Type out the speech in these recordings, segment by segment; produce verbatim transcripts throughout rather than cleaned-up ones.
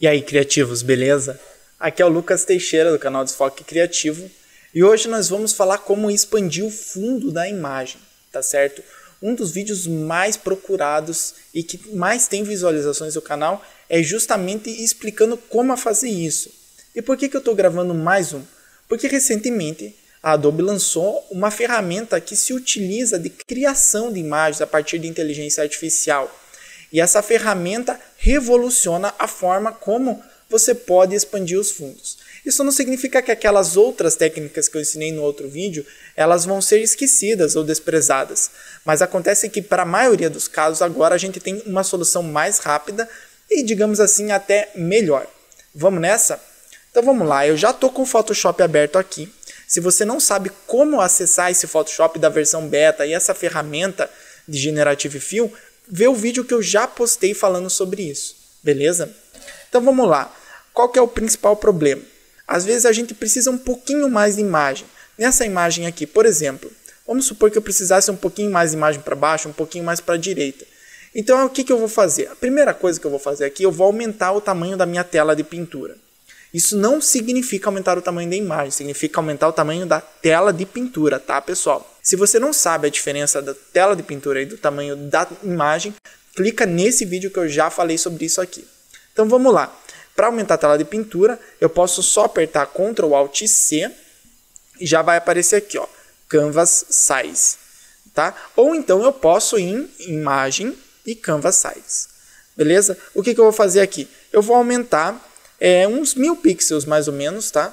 E aí, criativos, beleza? Aqui é o Lucas Teixeira do canal Desfoque Criativo e hoje nós vamos falar como expandir o fundo da imagem, tá certo? Um dos vídeos mais procurados e que mais tem visualizações do canal é justamente explicando como fazer isso. E por que que eu estou gravando mais um? Porque recentemente a Adobe lançou uma ferramenta que se utiliza de criação de imagens a partir de inteligência artificial. E essa ferramenta revoluciona a forma como você pode expandir os fundos. Isso não significa que aquelas outras técnicas que eu ensinei no outro vídeo, elas vão ser esquecidas ou desprezadas. Mas acontece que para a maioria dos casos agora a gente tem uma solução mais rápida e, digamos assim, até melhor. Vamos nessa? Então vamos lá, eu já estou com o Photoshop aberto aqui. Se você não sabe como acessar esse Photoshop da versão beta e essa ferramenta de Generative Fill, vê o vídeo que eu já postei falando sobre isso, beleza? Então vamos lá. Qual que é o principal problema? Às vezes a gente precisa um pouquinho mais de imagem. Nessa imagem aqui, por exemplo, vamos supor que eu precisasse um pouquinho mais de imagem para baixo, um pouquinho mais para a direita. Então o que que eu vou fazer? A primeira coisa que eu vou fazer aqui, eu vou aumentar o tamanho da minha tela de pintura. Isso não significa aumentar o tamanho da imagem, significa aumentar o tamanho da tela de pintura, tá, pessoal? Se você não sabe a diferença da tela de pintura e do tamanho da imagem, clica nesse vídeo que eu já falei sobre isso aqui. Então vamos lá. Para aumentar a tela de pintura, eu posso só apertar control alt C e já vai aparecer aqui, ó, Canvas Size, tá? Ou então eu posso ir em Imagem e Canvas Size, beleza? O que que eu vou fazer aqui? Eu vou aumentar é, uns mil pixels mais ou menos, tá?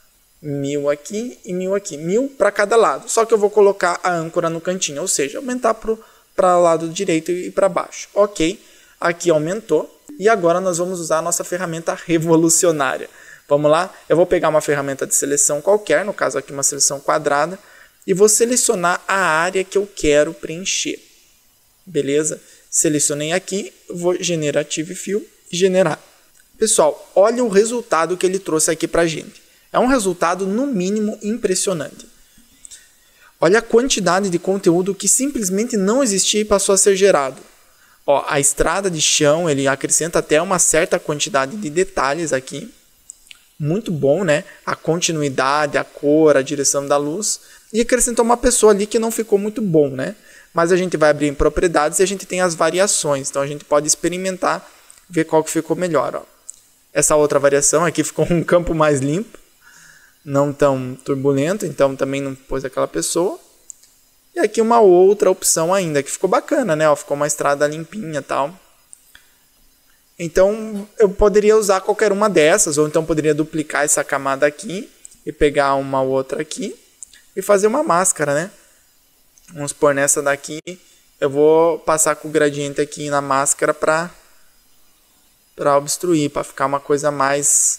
Mil aqui e mil aqui, mil para cada lado. Só que eu vou colocar a âncora no cantinho, ou seja, aumentar para o lado direito e para baixo. Ok, aqui aumentou. E agora nós vamos usar a nossa ferramenta revolucionária. Vamos lá? Eu vou pegar uma ferramenta de seleção qualquer, no caso aqui uma seleção quadrada, e vou selecionar a área que eu quero preencher. Beleza? Selecionei aqui, vou Generative Fill e generar. Pessoal, olha o resultado que ele trouxe aqui para a gente. É um resultado, no mínimo, impressionante. Olha a quantidade de conteúdo que simplesmente não existia e passou a ser gerado. Ó, a estrada de chão, ele acrescenta até uma certa quantidade de detalhes aqui. Muito bom, né? A continuidade, a cor, a direção da luz. E acrescentou uma pessoa ali que não ficou muito bom, né? Mas a gente vai abrir em propriedades e a gente tem as variações. Então a gente pode experimentar, ver qual que ficou melhor. Ó. Essa outra variação aqui ficou um campo mais limpo. Não tão turbulento, então também não pôs aquela pessoa. E aqui uma outra opção ainda, que ficou bacana, né? Ó, ficou uma estrada limpinha e tal. Então, eu poderia usar qualquer uma dessas, ou então poderia duplicar essa camada aqui e pegar uma outra aqui e fazer uma máscara, né? Vamos pôr nessa daqui. Eu vou passar com o gradiente aqui na máscara para para obstruir, para ficar uma coisa mais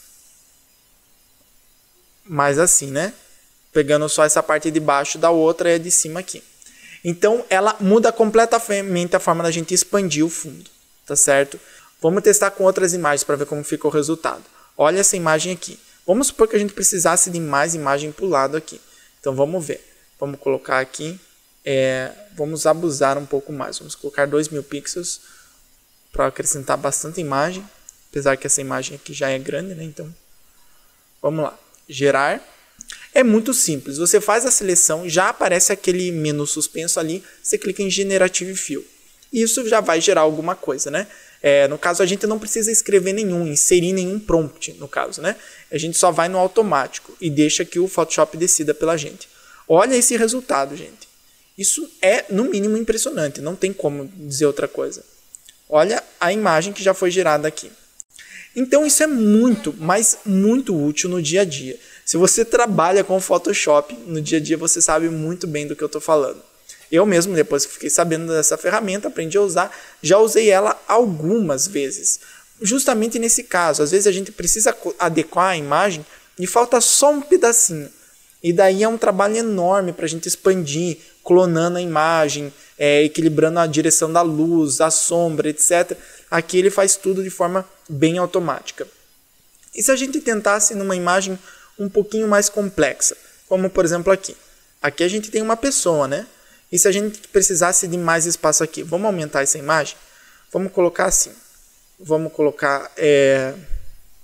mais assim, né? Pegando só essa parte de baixo da outra e a de cima aqui. Então, ela muda completamente a forma da gente expandir o fundo, tá certo? Vamos testar com outras imagens para ver como fica o resultado. Olha essa imagem aqui. Vamos supor que a gente precisasse de mais imagem para o lado aqui. Então, vamos ver. Vamos colocar aqui, é, vamos abusar um pouco mais. Vamos colocar dois mil pixels para acrescentar bastante imagem, apesar que essa imagem aqui já é grande, né? Então, vamos lá. Gerar. É muito simples, você faz a seleção, já aparece aquele menu suspenso ali, você clica em Generative Fill. Isso já vai gerar alguma coisa, né? É, no caso, a gente não precisa escrever nenhum, inserir nenhum prompt, no caso, né? A gente só vai no automático e deixa que o Photoshop decida pela gente. Olha esse resultado, gente. Isso é, no mínimo, impressionante, não tem como dizer outra coisa. Olha a imagem que já foi gerada aqui. Então, isso é muito, mas muito útil no dia a dia. Se você trabalha com Photoshop, no dia a dia você sabe muito bem do que eu estou falando. Eu mesmo, depois que fiquei sabendo dessa ferramenta, aprendi a usar, já usei ela algumas vezes. Justamente nesse caso, às vezes a gente precisa adequar a imagem e falta só um pedacinho. E daí é um trabalho enorme para a gente expandir, clonando a imagem, é, equilibrando a direção da luz, a sombra, etcétera. Aqui ele faz tudo de forma bem automática. E se a gente tentasse numa imagem um pouquinho mais complexa, como por exemplo aqui. Aqui a gente tem uma pessoa, né? E se a gente precisasse de mais espaço aqui, vamos aumentar essa imagem? Vamos colocar assim. Vamos colocar, é...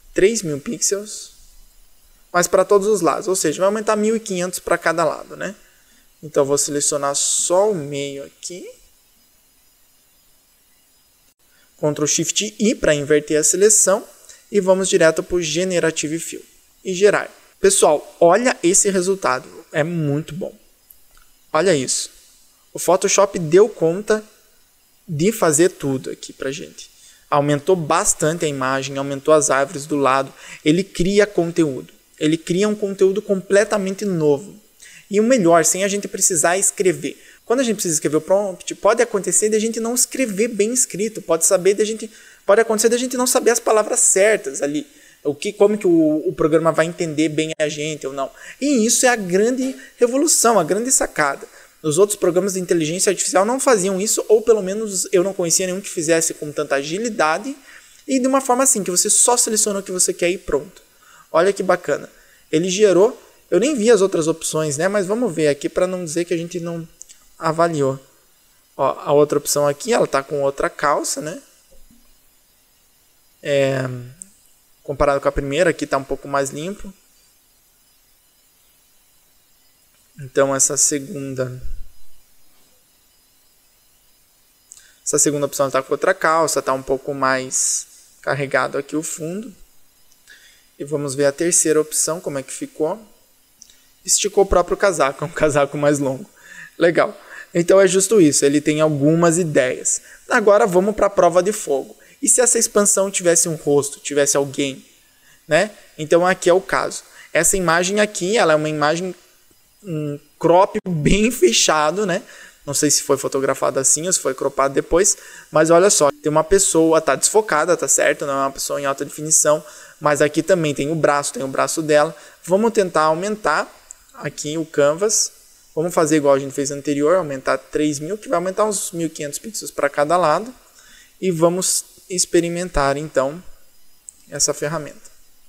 três mil pixels, mas para todos os lados, ou seja, vai aumentar mil e quinhentos para cada lado, né? Então, vou selecionar só o meio aqui. control shift I para inverter a seleção. E vamos direto para o Generative Fill. E gerar. Pessoal, olha esse resultado. É muito bom. Olha isso. O Photoshop deu conta de fazer tudo aqui para gente. Aumentou bastante a imagem, aumentou as árvores do lado. Ele cria conteúdo. Ele cria um conteúdo completamente novo. E o melhor, sem a gente precisar escrever. Quando a gente precisa escrever o prompt, pode acontecer de a gente não escrever bem escrito. Pode, saber de a gente, pode acontecer de a gente não saber as palavras certas ali. O que, como que o, o programa vai entender bem a gente ou não. E isso é a grande revolução, a grande sacada. Os outros programas de inteligência artificial não faziam isso, ou pelo menos eu não conhecia nenhum que fizesse com tanta agilidade e de uma forma assim, que você só seleciona o que você quer e pronto. Olha que bacana. Ele gerou, eu nem vi as outras opções, né? Mas vamos ver aqui para não dizer que a gente não avaliou. Ó, a outra opção aqui, ela está com outra calça, né? É, comparado com a primeira, aqui está um pouco mais limpo. Então essa segunda essa segunda opção está com outra calça, está um pouco mais carregado aqui o fundo. E vamos ver a terceira opção, como é que ficou. Esticou o próprio casaco, é um casaco mais longo. Legal. Então é justo isso, ele tem algumas ideias. Agora vamos para a prova de fogo. E se essa expansão tivesse um rosto, tivesse alguém, né? Então aqui é o caso. Essa imagem aqui, ela é uma imagem um crop bem fechado, né? Não sei se foi fotografado assim ou se foi cropado depois, mas olha só, tem uma pessoa, tá desfocada, tá certo? Não é uma pessoa em alta definição, mas aqui também tem o braço, tem o braço dela. Vamos tentar aumentar aqui o canvas. Vamos fazer igual a gente fez anterior, aumentar três mil, que vai aumentar uns mil e quinhentos pixels para cada lado. E vamos experimentar então essa ferramenta.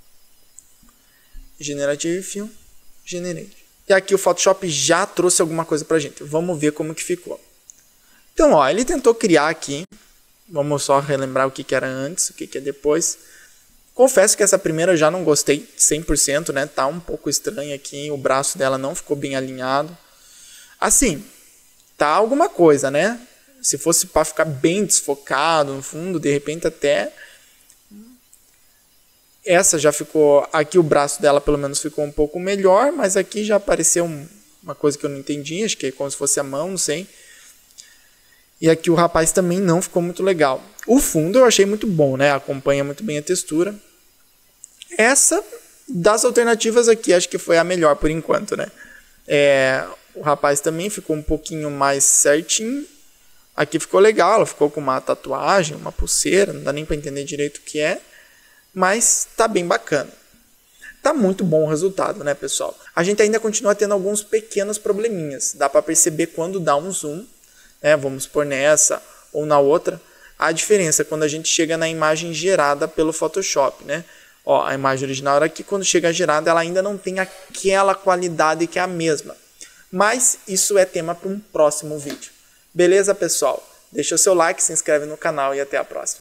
Generative Fill, Generate. E aqui o Photoshop já trouxe alguma coisa pra gente. Vamos ver como que ficou. Então, ó, ele tentou criar aqui. Vamos só relembrar o que, que era antes, o que, que é depois. Confesso que essa primeira eu já não gostei cem por cento, né? Tá um pouco estranho aqui. O braço dela não ficou bem alinhado. Assim, tá alguma coisa, né? Se fosse para ficar bem desfocado no fundo, de repente até... Essa já ficou, aqui o braço dela pelo menos ficou um pouco melhor, mas aqui já apareceu um, uma coisa que eu não entendi, acho que é como se fosse a mão, não sei. E aqui o rapaz também não ficou muito legal. O fundo eu achei muito bom, né? Acompanha muito bem a textura. Essa das alternativas aqui acho que foi a melhor por enquanto, né? É, o rapaz também ficou um pouquinho mais certinho. Aqui ficou legal, ela ficou com uma tatuagem, uma pulseira, não dá nem para entender direito o que é. Mas tá bem bacana. Tá muito bom o resultado, né, pessoal? A gente ainda continua tendo alguns pequenos probleminhas. Dá para perceber quando dá um zoom, né? Vamos pôr nessa ou na outra. A diferença é quando a gente chega na imagem gerada pelo Photoshop, né? Ó, a imagem original era aqui, quando chega gerada ela ainda não tem aquela qualidade que é a mesma. Mas isso é tema para um próximo vídeo. Beleza, pessoal? Deixa o seu like, se inscreve no canal e até a próxima.